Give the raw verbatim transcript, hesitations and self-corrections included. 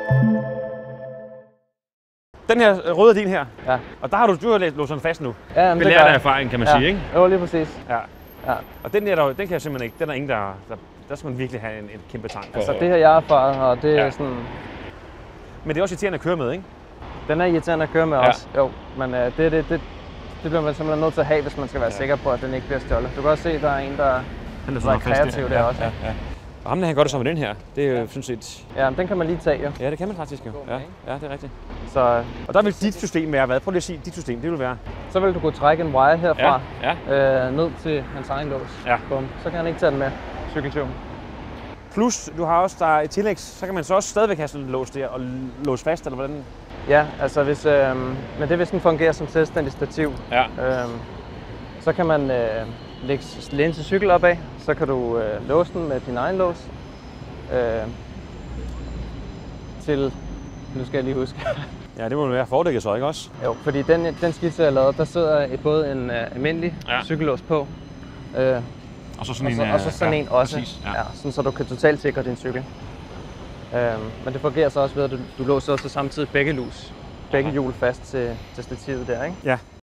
Den her røde er din her, Ja. og der har du, du har låst den fast nu. Ja, men det Belært gør af jeg. erfaring, kan man Ja. sige, ikke? Jo, lige præcis. Ja. Ja. Og den der, der, den kan jeg simpelthen ikke, den er ingen, der, der, der skal man virkelig have en, en kæmpe tank for. Altså det har jeg erfaret, og det er Ja. sådan... Men det er også irriterende at køre med, ikke? Den er irriterende at køre med Ja. også. Jo, men øh, det, det, det, det bliver man simpelthen nødt til at have, hvis man skal være Ja. sikker på, at den ikke bliver stjålet. Du kan også se, at der er en, der, Han er der er kreativ der ja, også. Ja, ja. Og ham der, han gør det så med den her. Det er jo sådan set... Ja, men den kan man lige tage jo. Ja, det kan man faktisk jo. Ja, ja, det er rigtigt. Så, Og der vil dit system være hvad? Prøv lige at sige, dit system, det vil være... så vil du kunne trække en wire herfra Ja, ja. Øh, ned til hans egen lås. Ja. Bum. Så kan han ikke tage den med, cykeltyven. Plus, du har også, der er et tillæg, så kan man så også stadigvæk have sådan en lås der og låse fast, eller hvordan? Ja, altså hvis, øh, men det hvis den fungerer som selvstændig stativ. Ja. Øh, så kan man øh, lægge læne til cykel opad, så kan du øh, låse den med din egen lås. Øh, til, nu skal jeg lige huske. Ja, det må være fordækket så, ikke også? Jo, fordi den, den skitse jeg lavede, der sidder et, både en øh, almindelig Ja. cykellås på, øh, Og så sådan og, så, en... og så sådan ja, en også, Præcis, ja. ja, sådan, så du kan totalt sikre din cykel. Øh, men det fungerer så også ved, at du, du låser også samtidig begge lus, begge hjul fast til, til stativet der, ikke? Ja.